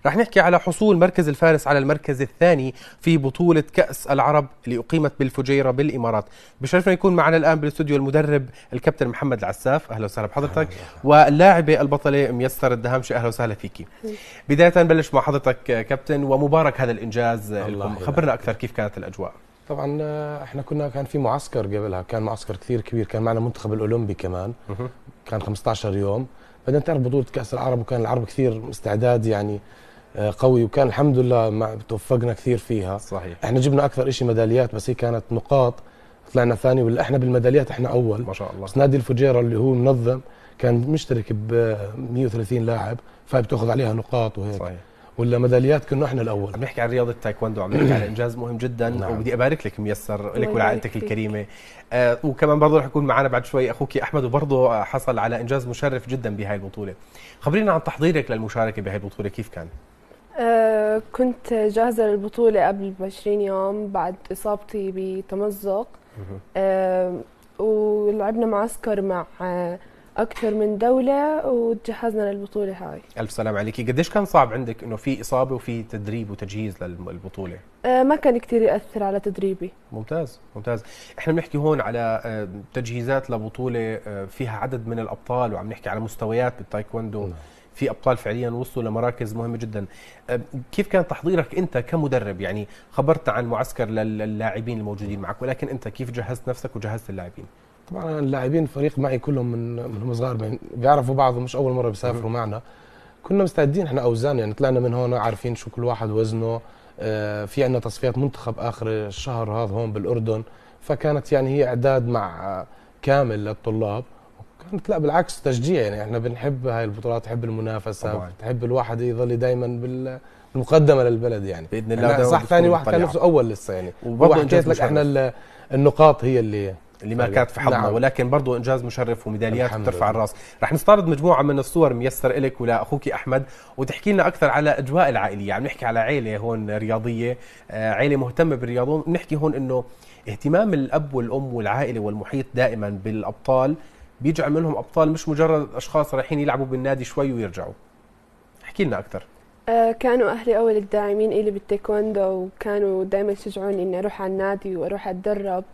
رح نحكي على حصول مركز الفارس على المركز الثاني في بطولة كأس العرب اللي أقيمت بالفجيرة بالإمارات. بشرفنا يكون معنا الآن بالاستوديو المدرب الكابتن محمد العساف، أهلا وسهلا بحضرتك، واللاعبة البطلة ميسر الدهامشي، أهلا وسهلا فيكي. بداية نبلش مع حضرتك كابتن، ومبارك هذا الإنجاز لكم، خبرنا أكثر كيف كانت الأجواء. طبعا احنا كان في معسكر قبلها، كان معسكر كثير كبير، كان معنا منتخب الأولمبي كمان، كان 15 يوم. بعدين تعرف بطولة كأس العرب، وكان العرب كثير استعداد يعني قوي، وكان الحمد لله توفقنا كثير فيها. صحيح. احنا جبنا اكثر شيء ميداليات، بس هي كانت نقاط، طلعنا ثاني، ولا احنا بالميداليات احنا اول ما شاء الله. بس نادي الفجيرة اللي هو منظم كان مشترك ب 130 لاعب، فبتاخذ عليها نقاط وهيك. صحيح. ولا ميداليات كنا احنا الاول. عم نحكي عن رياضه تايكوندو، عم نحكي على انجاز مهم جدا. نعم. وبدي ابارك لك ميسر، لك ولعائلتك الكريمه. وكمان برضه رح يكون معنا بعد شوي اخوك احمد، وبرضه حصل على انجاز مشرف جدا بهاي البطوله. خبرينا عن تحضيرك للمشاركه بهاي البطوله، كيف كان؟ كنت جاهزه للبطوله قبل ب20 يوم بعد اصابتي بتمزق. ولعبنا معسكر مع أكثر من دولة وتجهزنا للبطولة هاي. ألف سلام عليكي. قديش كان صعب عندك إنه في إصابة وفي تدريب وتجهيز للبطولة؟ ما كان كثير يأثر على تدريبي. ممتاز ممتاز. إحنا بنحكي هون على تجهيزات لبطولة فيها عدد من الأبطال، وعم نحكي على مستويات بالتايكوندو. في أبطال فعليا وصلوا لمراكز مهمة جدا. كيف كان تحضيرك أنت كمدرب؟ يعني خبرتنا عن معسكر للاعبين الموجودين معك، ولكن أنت كيف جهزت نفسك وجهزت اللاعبين؟ طبعا اللاعبين فريق معي كلهم من هم صغار، بيعرفوا بعض، مش اول مره بيسافروا معنا. كنا مستعدين، احنا اوزان يعني، طلعنا من هون عارفين شو كل واحد وزنه. في عندنا تصفيات منتخب اخر الشهر هذا هون بالاردن، فكانت يعني هي اعداد مع كامل للطلاب. كانت لا بالعكس تشجيع، يعني احنا بنحب هاي البطولات، نحب المنافسه، بنحب الواحد يظل دائما بالمقدمه للبلد يعني باذن الله. صح، ثاني واحد كان نفسه اول لسه يعني. وبرضه حكيت لك احنا النقاط هي اللي ما كانت في حظنا. نعم. ولكن برضو انجاز مشرف وميداليات بترفع الراس. رح نستعرض مجموعه من الصور ميسر إلك ولاخوك احمد، وتحكي لنا اكثر على اجواء العائليه. عم نحكي على عائله هون رياضيه، عائله مهتمه بالرياضه. بنحكي هون انه اهتمام الاب والام والعائله والمحيط دائما بالابطال بيجعل منهم ابطال، مش مجرد اشخاص رايحين يلعبوا بالنادي شوي ويرجعوا. احكي لنا اكثر. كانوا اهلي اول الداعمين الي بالتايكوندو، وكانوا دائما يشجعوني اني اروح على النادي واروح اتدرب.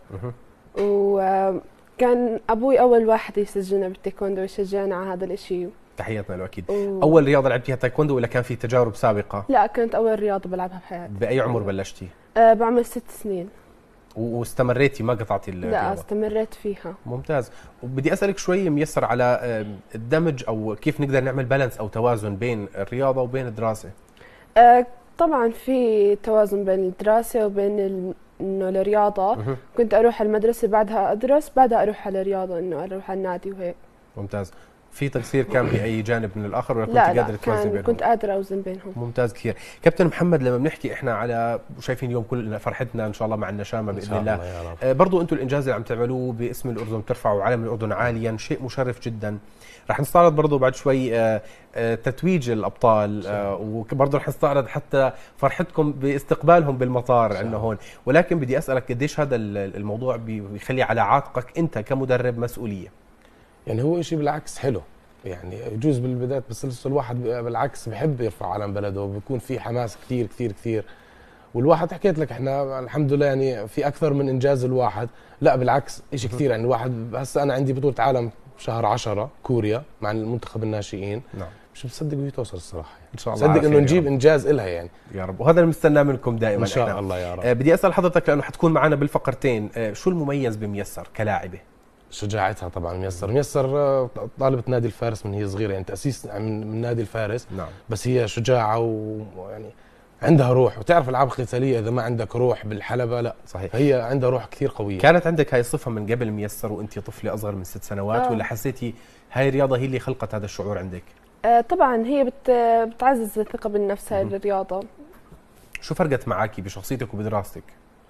وكان ابوي اول واحد يسجلنا بالتايكوندو ويشجعنا على هذا الشيء. تحياتنا له اكيد. اول رياضه لعبتيها تايكوندو ولا كان في تجارب سابقه؟ لا، كانت اول رياضه بلعبها بحياتي. باي عمر بلشتي؟ بعمر 6 سنين. واستمريتي ما قطعتي الرياضه؟ لا، استمريت فيها. ممتاز. وبدي اسالك شوي ميسر على الدمج، او كيف نقدر نعمل بالانس او توازن بين الرياضه وبين الدراسه. طبعا في توازن بين الدراسه وبين انه الرياضه. كنت اروح المدرسه بعدها ادرس، بعدها اروح على الرياضه، انه اروح على النادي وهيك. ممتاز. في تقصير كان باي جانب من الاخر ولا كنت قادره توازن بينهم؟ كنت قادره اوزن بينهم. ممتاز كثير. كابتن محمد، لما بنحكي احنا على شايفين اليوم كلنا فرحتنا ان شاء الله مع النشامه باذن الله. برضو انتم الانجاز اللي عم تعملوه باسم الاردن، بترفعوا علم الاردن عاليا، شيء مشرف جدا. رح نستعرض برضو بعد شوي تتويج الابطال، وبرضو رح نستعرض حتى فرحتكم باستقبالهم بالمطار عندنا هون. ولكن بدي اسالك قديش هذا الموضوع بيخلي على عاتقك انت كمدرب مسؤوليه؟ يعني هو شيء بالعكس حلو، يعني يجوز بالبداية، بس لسه الواحد بالعكس بحب يرفع علم بلده، وبيكون في حماس كثير كثير كثير. والواحد حكيت لك احنا الحمد لله يعني في اكثر من انجاز الواحد. لا بالعكس شيء كثير، يعني الواحد هسه انا عندي بطولة عالم شهر 10 كوريا مع المنتخب الناشئين. نعم. مش مصدق بده توصل الصراحه يعني. ان شاء الله صدق انه نجيب انجاز إلها يعني يا رب، وهذا اللي بنستناه منكم دائما ان شاء الله يا رب. بدي اسال حضرتك لانه حتكون معنا بالفقرتين، شو المميز بميسر كلاعبه؟ شجاعتها طبعا. ميسر طالبة نادي الفارس من هي صغيره، يعني تاسيس من نادي الفارس. نعم. بس هي شجاعه ويعني عندها روح، وتعرف العاب قتاليه اذا ما عندك روح بالحلبه لا. صحيح. هي عندها روح كثير قويه. كانت عندك هاي الصفه من قبل ميسر وانت طفله اصغر من 6 سنوات ولا حسيتي هاي الرياضه هي اللي خلقت هذا الشعور عندك؟ طبعا هي بتعزز الثقه بالنفس هاي الرياضه. شو فرقت معاكي بشخصيتك وبدراستك؟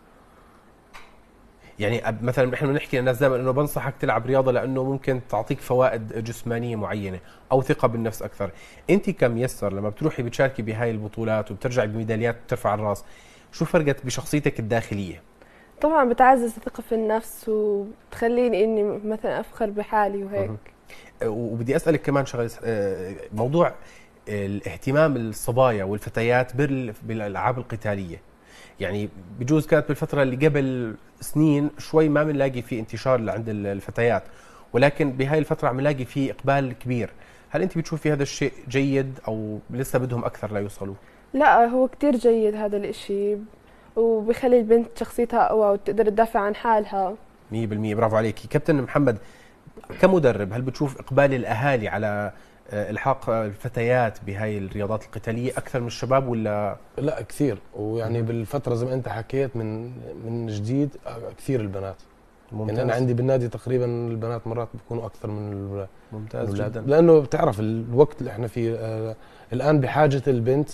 يعني مثلا نحن بنحكي للناس دائما انه بنصحك تلعب رياضه لانه ممكن تعطيك فوائد جسمانيه معينه او ثقه بالنفس اكثر. انت كميسر لما بتروحي بتشاركي بهاي البطولات وبترجعي بميداليات بترفع الراس، شو فرقت بشخصيتك الداخليه؟ طبعا بتعزز الثقه في النفس وبتخليني اني مثلا افخر بحالي وهيك. وبدي اسالك كمان شغله، موضوع الاهتمام الصبايا والفتيات بالالعاب القتاليه. يعني بجوز كانت بالفتره اللي قبل سنين شوي ما بنلاقي في انتشار عند الفتيات، ولكن بهاي الفتره عم نلاقي في اقبال كبير. هل انت بتشوفي هذا الشيء جيد او لسه بدهم اكثر لا يوصلوا؟ لا، هو كتير جيد هذا الاشي، وبيخلي البنت شخصيتها قوى وتقدر تدافع عن حالها. 100%. برافو عليكي كابتن محمد. كمدرب هل بتشوف اقبال الاهالي على الحاق الفتيات بهاي الرياضات القتاليه اكثر من الشباب ولا؟ لا كثير، ويعني بالفتره زي ما انت حكيت من جديد كثير البنات. ممتاز. يعني انا عندي بالنادي تقريبا البنات مرات بيكونوا اكثر من ممتاز جدا، لانه بتعرف الوقت اللي احنا فيه الان بحاجه البنت.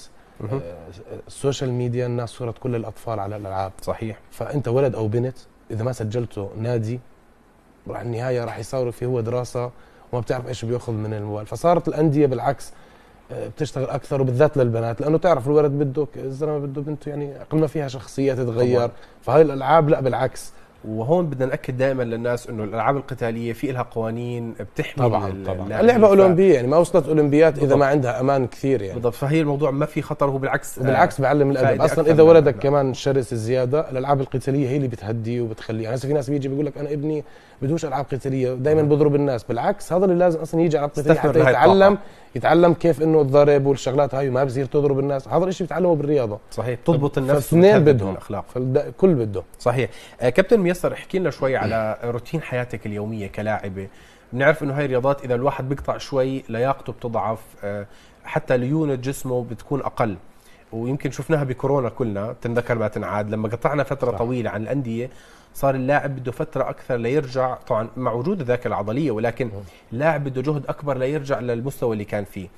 السوشيال ميديا الناس صورت كل الاطفال على الالعاب. صحيح. فانت ولد او بنت اذا ما سجلته نادي راح النهايه راح يصير فيه هو دراسه وما بتعرف ايش بياخذ من الموبايل. فصارت الانديه بالعكس بتشتغل اكثر، وبالذات للبنات، لانه تعرف الولد بده الزلمه بده بنته يعني اقل ما فيها شخصيه تتغير. فهاي الالعاب لا بالعكس. وهون بدنا ناكد دائما للناس انه الالعاب القتاليه في لها قوانين بتحمي. طبعا اللعبه اولمبيه، يعني ما وصلت اولمبيات اذا ما عندها امان كثير يعني. بالضبط. فهي الموضوع ما في خطر، هو بالعكس بعلم الادب اصلا. اذا ولدك كمان شرس الزياده، الالعاب القتاليه هي اللي بتهدي وبتخليه. يعني هسه في ناس بيجي بيقول لك انا ابني بدوش العاب قتاليه دائما بضرب الناس. بالعكس هذا اللي لازم اصلا يجي العاب قتاليه حتى يتعلم كيف انه الضرب والشغلات هاي، ما بصير تضرب الناس. هذا الشيء بتعلمه بالرياضه. صحيح. تضبط النفس. فاثنين بدهم الاخلاق، فالكل بده. صحيح. كابتن ميسر، احكي لنا شوي على روتين حياتك اليوميه كلاعبه. بنعرف انه هاي الرياضات اذا الواحد بيقطع شوي لياقته بتضعف، حتى ليونة جسمه بتكون اقل. ويمكن شفناها بكورونا كلنا، تنذكر ما تنعاد، لما قطعنا فتره طويله عن الانديه صار اللاعب بده فتره اكثر ليرجع، طبعا مع وجود الذاكره العضليه، ولكن اللاعب بده جهد اكبر ليرجع للمستوى اللي كان فيه.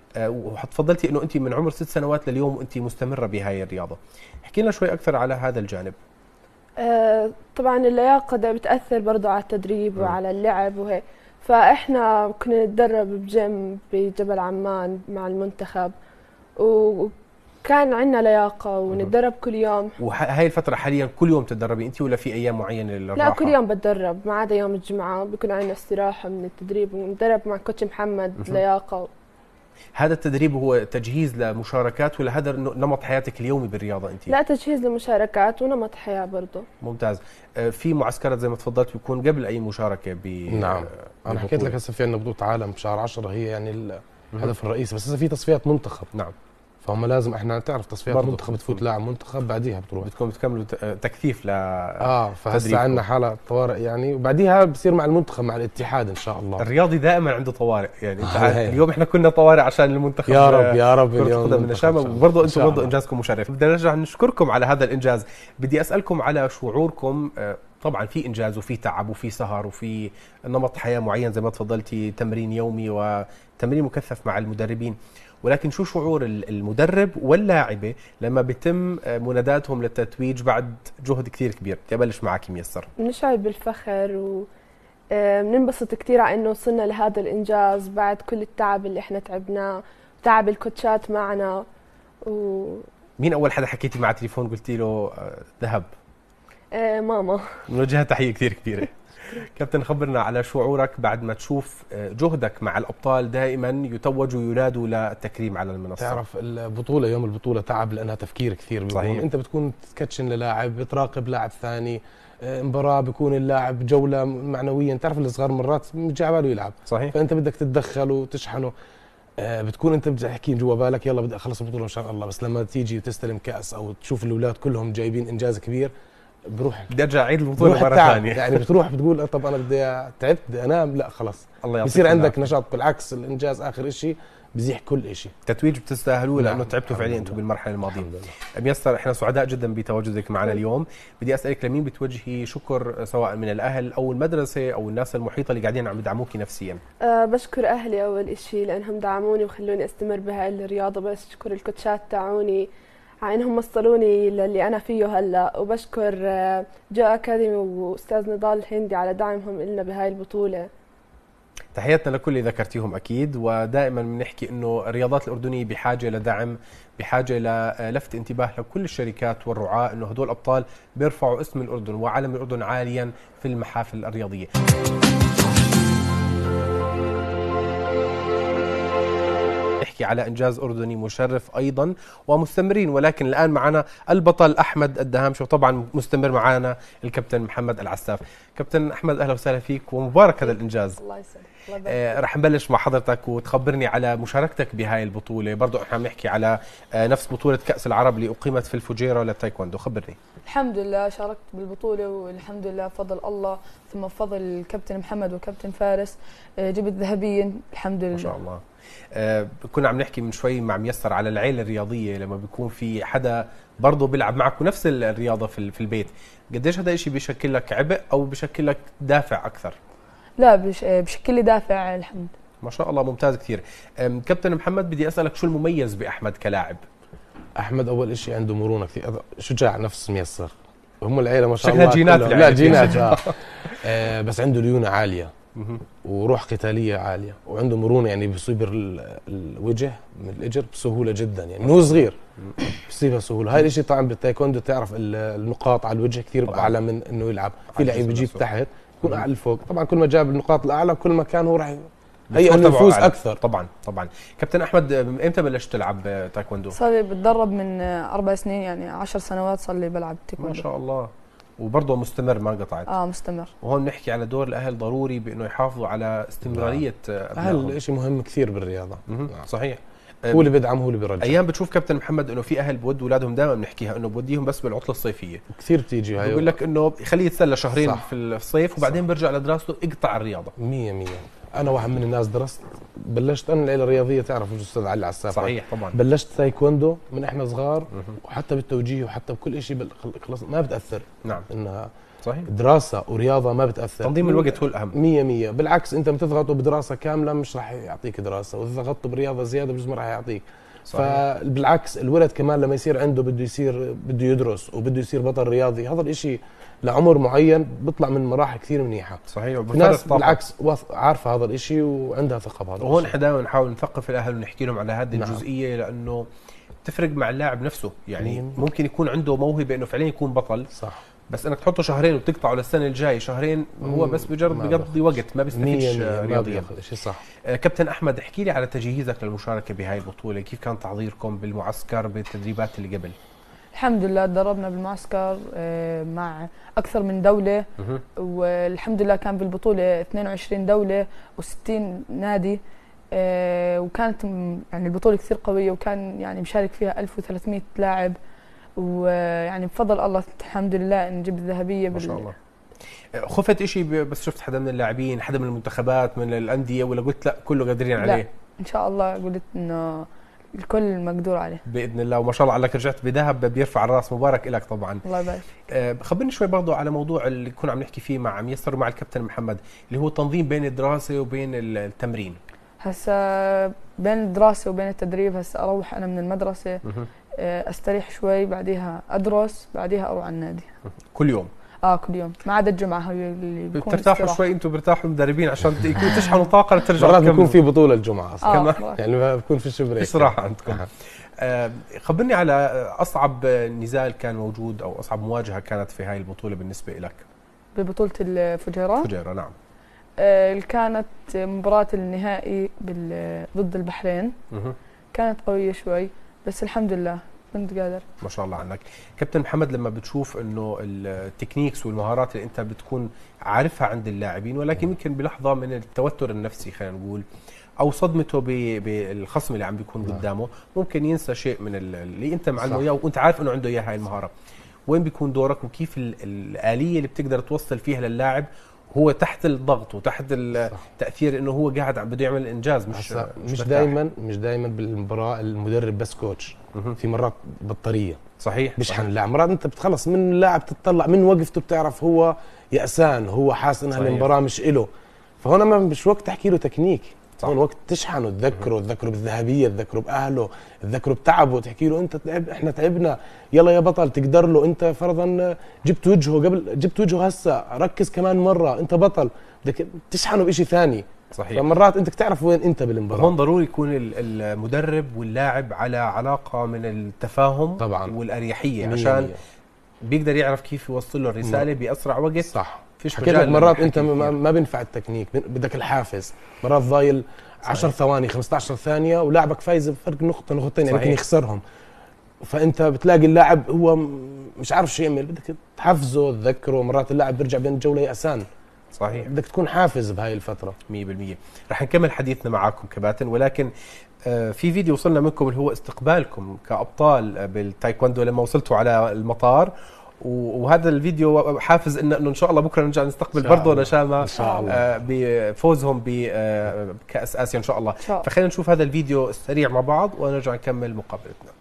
وتفضلتي انه انت من عمر 6 سنوات لليوم وانت مستمره بهاي الرياضه. احكي لنا شوي اكثر على هذا الجانب. طبعا اللياقه ده بتاثر برضه على التدريب وعلى اللعب وهيك. فاحنا كنا نتدرب بجيم بجبل عمان مع المنتخب، وكان عندنا لياقه ونتدرب كل يوم. وهي الفتره حاليا كل يوم تتدربي انت ولا في ايام معينه للراحه؟ لا، كل يوم بتدرب ما عدا يوم الجمعه، بيكون عندنا استراحه من التدريب ونتدرب مع كوتش محمد لياقه. هذا التدريب هو تجهيز لمشاركات ولا هذا نمط حياتك اليومي بالرياضه انت؟ لا، تجهيز لمشاركات ونمط حياه برضه. ممتاز. في معسكرات زي ما تفضلت بيكون قبل اي مشاركه نعم. انا حكيت لك هسه في عندنا بطوله عالم بشهر 10 هي يعني الهدف الرئيسي، بس هسه في تصفيات منتخب. نعم. فهم لازم احنا تعرف تصفيات منتخب تفوت لاعب منتخب بعديها بتروح بدكم تكملوا تكثيف ل فهسه عندنا حاله طوارئ يعني، وبعديها بصير مع المنتخب مع الاتحاد ان شاء الله. الرياضي دائما عنده طوارئ يعني. انت اليوم احنا كنا طوارئ عشان المنتخب. يا رب يا رب اليوم من الشام، وبرضه انتم برضه انجازكم مشرف. بدنا نرجع نشكركم على هذا الانجاز. بدي اسالكم على شعوركم. طبعا في انجاز وفي تعب وفي سهر وفي نمط حياه معين زي ما تفضلتي، تمرين يومي وتمرين مكثف مع المدربين، ولكن شو شعور المدرب واللاعبة لما بيتم مناداتهم للتتويج بعد جهد كثير كبير؟ تبلش معك ميسر. بنشعر بالفخر وبننبسط كثير على انه وصلنا لهذا الانجاز بعد كل التعب اللي احنا تعبناه، تعب الكوتشات معنا. مين اول حدا حكيتي مع تليفون قلتي له ذهب؟ ماما. بنوجهها تحية كثير كبيرة. كابتن، خبرنا على شعورك بعد ما تشوف جهدك مع الأبطال دائما يتوجوا وينادوا للتكريم على المنصة. تعرف البطولة يوم البطولة تعب لأنها تفكير كثير. صحيح. أنت بتكون تكتشن للاعب، بتراقب لاعب ثاني، مباراة بيكون اللاعب جولة معنويا. تعرف الصغار مرات مش على باله يلعب. صحيح. فأنت بدك تتدخل وتشحنه. بتكون أنت بتحكي جوا بالك يلا بدي أخلص البطولة إن شاء الله، بس لما تيجي وتستلم كأس أو تشوف الأولاد كلهم جايبين إنجاز كبير بروح بدي ارجع اعيد البطوله مره ثانيه. يعني بتروح بتقول طب انا بدي تعبت بدي انام، لا خلاص بصير عندك نشاط. بالعكس الانجاز اخر شيء بزيح كل شيء. تتويج بتستاهلوه لانه تعبتوا فعليا انتم بالمرحله الماضيه. ميسر، احنا سعداء جدا بتواجدك معنا اليوم. بدي اسالك لمين بتوجهي شكر سواء من الاهل او المدرسه او الناس المحيطه اللي قاعدين عم يدعموكي نفسيا؟ بشكر اهلي اول شيء لانهم دعموني وخلوني استمر بهاي الرياضه. بشكر الكوتشات تاعوني على انهم وصلوني للي انا فيه هلا، وبشكر جو اكاديمي واستاذ نضال الهندي على دعمهم لنا بهاي البطوله. تحياتنا لكل اللي ذكرتيهم اكيد. ودائما بنحكي انه الرياضات الاردنيه بحاجه لدعم، بحاجه للفت انتباه لكل الشركات والرعاة انه هدول الابطال بيرفعوا اسم الاردن وعلم الاردن عاليا في المحافل الرياضيه. نحكي على إنجاز أردني مشرف أيضا ومستمرين، ولكن الآن معنا البطل أحمد الدهامشي، وطبعا مستمر معنا الكابتن محمد العساف. كابتن أحمد أهلا وسهلا فيك ومبارك هذا الإنجاز. الله يسعدك. رح نبلش مع حضرتك وتخبرني على مشاركتك بهاي البطولة. برضو احنا عم نحكي على نفس بطولة كأس العرب اللي أقيمت في الفجيرة للتايكوندو، خبرني. الحمد لله شاركت بالبطولة والحمد لله بفضل الله ثم بفضل الكابتن محمد وكابتن فارس جبت ذهبيا الحمد لله. ما شاء الله. كنا عم نحكي من شوي مع ميسر على العيلة الرياضية، لما بيكون في حدا برضه بيلعب معك ونفس الرياضة في البيت، قديش هذا الشيء بيشكل لك عبء أو بيشكل لك دافع أكثر؟ لا بشكل لي دافع الحمد. ما شاء الله ممتاز كثير. كابتن محمد بدي أسألك شو المميز بأحمد كلاعب؟ أحمد أول شيء عنده مرونة كثير، شجاع نفس ميسر، هم العيلة ما شاء الله شكلها جينات. لا جينات بس عنده ليونة عالية وروح قتالية عالية، وعنده مرونة يعني بيصيب الوجه من الإجر بسهولة جدا، يعني من هو صغير بيصيبها سهولة. هاي الشيء طبعا بالتايكوندو تعرف النقاط على الوجه كثير أعلى من إنه يلعب في لعيب بيجيب تحت يكون أعلى فوق. طبعا كل ما جاب النقاط الأعلى كل ما كان هو راح هي انه يفوز اكثر. طبعا. كابتن احمد امتى بلشت تلعب تايكوندو؟ صار لي بتدرب من 4 سنين، يعني 10 سنوات صار لي بلعب تايكوندو. ما شاء الله. وبرضه مستمر ما قطعت؟ مستمر. وهون بنحكي على دور الاهل ضروري بانه يحافظوا على استمراريه ابنائهم. هذا شيء مهم كثير بالرياضه. صحيح. هو اللي بدعم هو اللي بيرجع. ايام بتشوف كابتن محمد انه في اهل بودوا اولادهم، دائما بنحكيها انه بوديهم بس بالعطله الصيفيه، كثير بتيجي هاي، بقول لك انه خليه يتسلى شهرين صح. في الصيف وبعدين بيرجع لدراسته، اقطع الرياضه 100%. انا واحد من الناس درست، بلشت انا العيله الرياضيه تعرف الاستاذ علي العساف. صحيح طبعا. بلشت تايكوندو من احنا صغار وحتى بالتوجيه وحتى بكل شيء خلص ما بتاثر. نعم انها صحيح. دراسه ورياضه ما بتاثر، تنظيم الوقت هو الاهم 100%. بالعكس انت بتضغطه بدراسه كامله مش راح يعطيك دراسه، واذا ضغطته برياضه زياده بجوز ما راح يعطيك. صحيح. فبالعكس الولد كمان لما يصير عنده بده يدرس وبده يصير بطل رياضي، هذا الشيء لعمر معين بيطلع من مراحل كثير منيحه. صحيح. ناس بالعكس عارفه هذا الشيء وعندها ثقه بهذا. وهون احنا دائما نحاول نثقف الاهل ونحكي لهم على هذه الجزئيه، لانه تفرق مع اللاعب نفسه. يعني ممكن يكون عنده موهبه انه فعليا يكون بطل، صح، بس انك تحطه شهرين وتقطعه للسنه الجاي شهرين، هو بس بيقضي وقت ما بيستفيدش رياضيا. شيء صح. كابتن احمد احكي لي على تجهيزك للمشاركه بهاي البطوله، كيف كان تحضيركم بالمعسكر بالتدريبات اللي قبل؟ الحمد لله تدربنا بالمعسكر مع اكثر من دوله، والحمد لله كان بالبطوله 22 دوله و60 نادي، وكانت يعني البطوله كثير قويه، وكان يعني مشارك فيها 1300 لاعب، ويعني بفضل الله الحمد لله ان جبت الذهبيه. ما شاء الله. خفت شيء بس شفت حدا من اللاعبين، حدا من المنتخبات، من الانديه، ولا قلت لا كله قادرين عليه؟ لا ان شاء الله قلت انه الكل مقدور عليه باذن الله. وما شاء الله عليك رجعت بذهب بيرفع الراس، مبارك لك طبعا. الله يبارك فيك. خبرني شوي برضه على موضوع اللي كنا عم نحكي فيه مع ميسر ومع الكابتن محمد، اللي هو التنظيم بين الدراسه وبين التمرين. هسه بين الدراسه وبين التدريب، هسه اروح انا من المدرسه استريح شوي، بعديها ادرس، بعديها اروح على النادي كل يوم. كل يوم ما عدا الجمعه هي اللي بكون بترتاحوا شوي انتم، بترتاحوا المدربين عشان يكونوا تشحنوا طاقه لترجعوا. مرات بيكون في بطوله الجمعه اصلا كمان، يعني ما بيكون في بريك صراحه عندكم. خبرني على اصعب نزال كان موجود او اصعب مواجهه كانت في هاي البطوله بالنسبه لك. ببطوله الفجيره؟ الفجيره نعم. كانت مباراه النهائي ضد البحرين. كانت قويه شوي بس الحمد لله كنت قادر. ما شاء الله عنك. كابتن محمد، لما بتشوف انه التكنيكس والمهارات اللي انت بتكون عارفها عند اللاعبين، ولكن يمكن بلحظه من التوتر النفسي خلينا نقول او صدمته بالخصم اللي عم بيكون قدامه، ممكن ينسى شيء من اللي انت معلمه اياه وانت عارف انه عنده اياها هاي المهاره. وين بيكون دورك وكيف الآلية اللي بتقدر توصل فيها للاعب هو تحت الضغط وتحت التأثير انه هو قاعد بده يعمل انجاز؟ مش دائما بالمباراه المدرب بس كوتش، في مرات بطاريه. صحيح. بيشحن اللاعب، مرات انت بتخلص من اللاعب تطلع من وقفته بتعرف هو يأسان، هو حاسس ان هالمباراه مش إله، فهنا ما مش وقت تحكي له تكنيك، هون وقت تشحنه، تذكره بالذهبيه، تذكره باهله، تذكره بتعبه، تحكي له انت تعب، احنا تعبنا، يلا يا بطل تقدر له، انت فرضا جبت وجهه هسه، ركز كمان مره، انت بطل، بدك تشحنه بشيء ثاني. صحيح. فمرات انت تعرف وين انت بالمباراه. هون ضروري يكون المدرب واللاعب على علاقه من التفاهم طبعا والاريحيه، عشان بيقدر يعرف كيف يوصل له الرساله باسرع وقت. صح. فيش حكيت لك مرات انت ما بينفع التكنيك، بدك الحافز. مرات ضايل 10 ثواني 15 ثانيه ولاعبك فايز بفرق نقطه نقطتين، يعني ممكن يخسرهم. فانت بتلاقي اللاعب هو مش عارف شو يعمل، بدك تحفزه تذكره. مرات اللاعب بيرجع بين الجوله يأسان. صحيح، بدك تكون حافز بهاي الفتره. 100%. رح نكمل حديثنا معاكم كباتن، ولكن في فيديو وصلنا منكم اللي هو استقبالكم كأبطال بالتايكوندو لما وصلتوا على المطار، وهذا الفيديو حافز انه ان شاء الله بكره نرجع نستقبل برضه نشامه بفوزهم بكأس آسيا ان شاء الله. فخلينا نشوف هذا الفيديو السريع مع بعض ونرجع نكمل مقابلتنا.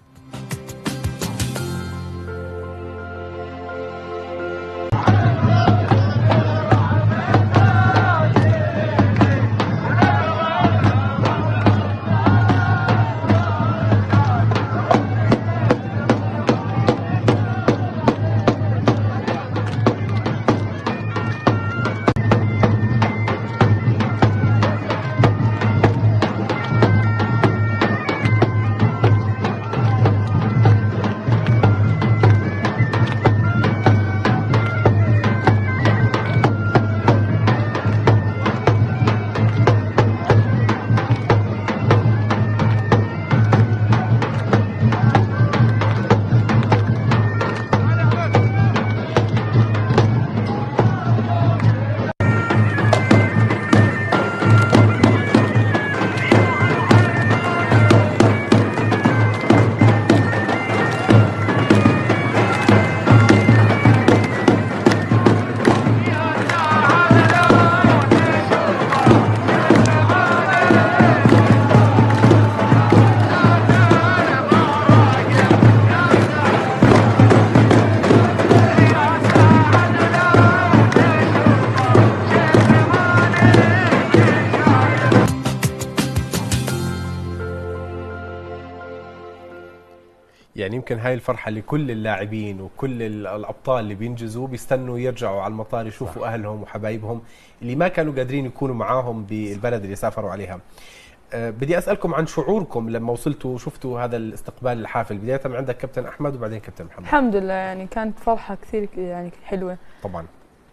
يعني يمكن هاي الفرحة لكل اللاعبين وكل الأبطال اللي بينجزوا بيستنوا يرجعوا على المطار يشوفوا أهلهم وحبايبهم اللي ما كانوا قادرين يكونوا معاهم بالبلد اللي سافروا عليها. بدي أسألكم عن شعوركم لما وصلتوا وشفتوا هذا الاستقبال الحافل، بداية من عندك كابتن أحمد وبعدين كابتن محمد. الحمد لله، يعني كانت فرحة كثير يعني حلوة طبعا.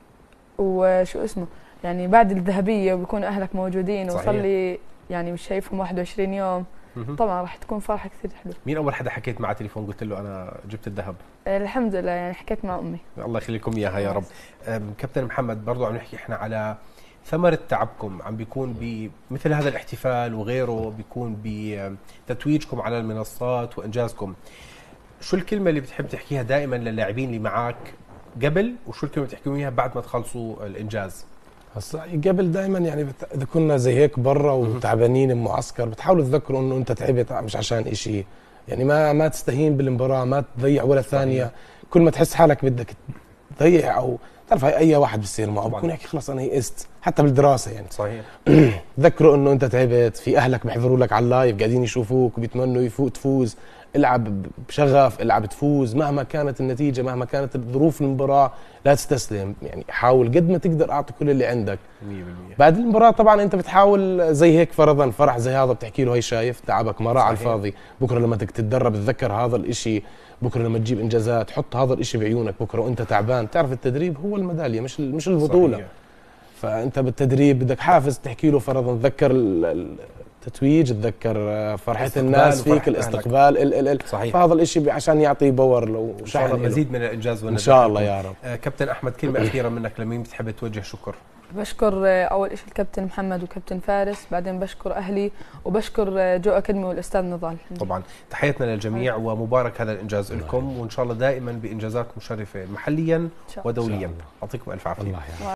وشو اسمه يعني بعد الذهبية وبيكونوا أهلك موجودين وصار لي يعني مش شايفهم 21 يوم، طبعا راح تكون فرحة كثير حلوة. مين أول حدا حكيت معه تليفون قلت له أنا جبت الذهب؟ الحمد لله يعني حكيت مع أمي. الله يخليكم إياها يا رب. كابتن محمد برضو عم نحكي إحنا على ثمرة تعبكم، عم بيكون بمثل هذا الاحتفال وغيره، بيكون بتتويجكم على المنصات وإنجازكم. شو الكلمة اللي بتحب تحكيها دائما للاعبين اللي معك قبل، وشو الكلمة اللي بتحكيهم إياها بعد ما تخلصوا الإنجاز؟ هسا قبل دائما يعني اذا كنا زي هيك برا وتعبانين بمعسكر بتحاولوا تذكروا انه انت تعبت مش عشان شيء، يعني ما تستهين بالمباراه، ما تضيع ولا ثانيه. كل ما تحس حالك بدك تضيع او تعرف هاي اي واحد بيصير معه بكون يحكي خلص انا يئست، حتى بالدراسه يعني. صحيح. تذكروا انه انت تعبت، في اهلك بيحضروا لك على اللايف قاعدين يشوفوك وبيتمنوا تفوز، العب بشغف، العب تفوز مهما كانت النتيجه، مهما كانت ظروف المباراه، لا تستسلم، يعني حاول قد ما تقدر اعطي كل اللي عندك. 100%. بعد المباراه طبعا انت بتحاول زي هيك فرضا فرح زي هذا بتحكي له هي شايف تعبك ما راح على الفاضي، بكره لما بدك تتدرب تذكر هذا الاشي، بكره لما تجيب انجازات حط هذا الاشي بعيونك، بكره وانت تعبان تعرف التدريب هو الميداليه مش البطوله. صحيح. فانت بالتدريب بدك حافز تحكي له فرضا تذكر التتويج، تذكر فرحة الناس فيك، الاستقبال صحيح. فهذا الاشي عشان يعطي باور لو ان شاء الله مزيد من الانجاز ان شاء الله يا رب. كابتن احمد كلمه اخيره منك لمين بتحب توجه شكر؟ بشكر اول شيء الكابتن محمد وكابتن فارس، بعدين بشكر اهلي وبشكر جو اكاديمي والاستاذ نضال. طبعا تحياتنا للجميع ومبارك هذا الانجاز لكم، وان شاء الله دائما بانجازات مشرفه محليا ودوليا. يعطيكم الف عافيه.